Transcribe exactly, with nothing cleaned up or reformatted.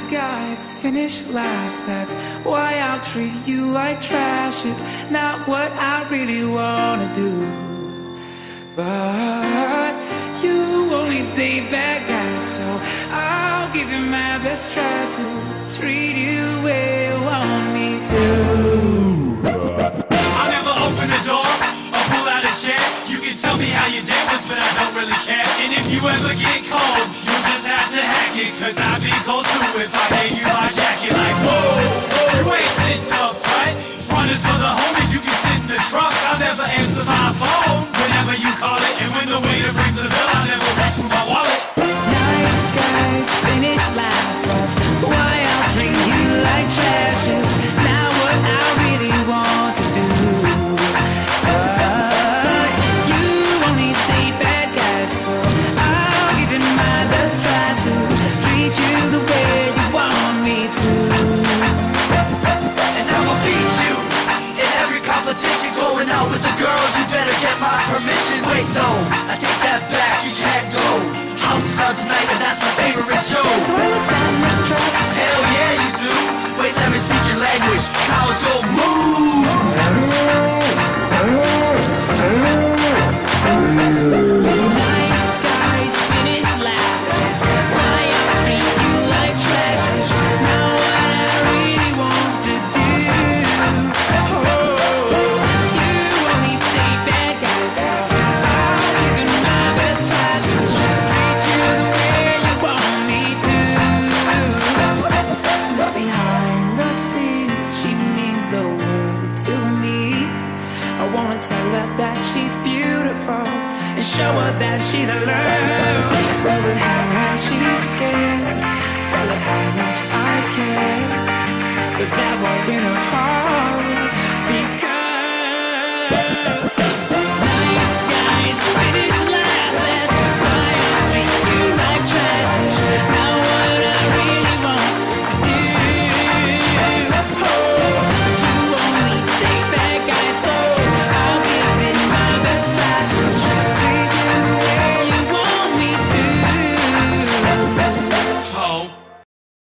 guys finish last. That's why I'll treat you like trash. It's not what I really wanna do, but you only date bad guys, so I'll give you my best try to treat you where you want me to. I'll never open the door or pull out a chair. You can tell me how your day was, but I don't really care. And if you ever get cold, you'll just have to hack it, cause I'd be cold too if I gave you my jacket. Like, whoa, whoa, you ain't sitting up front. Front is for the homies, you can sit in the trunk. I'll never answer my phone whenever you call it. And when the waiter brings the bill, I'll never reach for my wallet. Nice guys finish last. That's why I'll treat you like trash. It's not what I really want to do, but you only date bad guys, so I'll give it my best try to treat you the way you want me to. And I will beat you in every competition. Going out with the girls, you better get my permission. Wait, no, I take that back, you can't go. House is on tonight and that's my favorite show. Do I look fat in this dress? Hell yeah you do. Wait, let me speak your language. Cows go moo. Nice guys finish last. That's why I treat you like trash. It's not what I really want to do. Oh, you only date bad guys, so I'll give it my best try to treat you the way you want me to. But behind the scenes, she means the world to me. I wanna tell her that she's beautiful and show her that she's alone. Hold her hand when she's scared, tell her how much I care, but that won't win her heart, because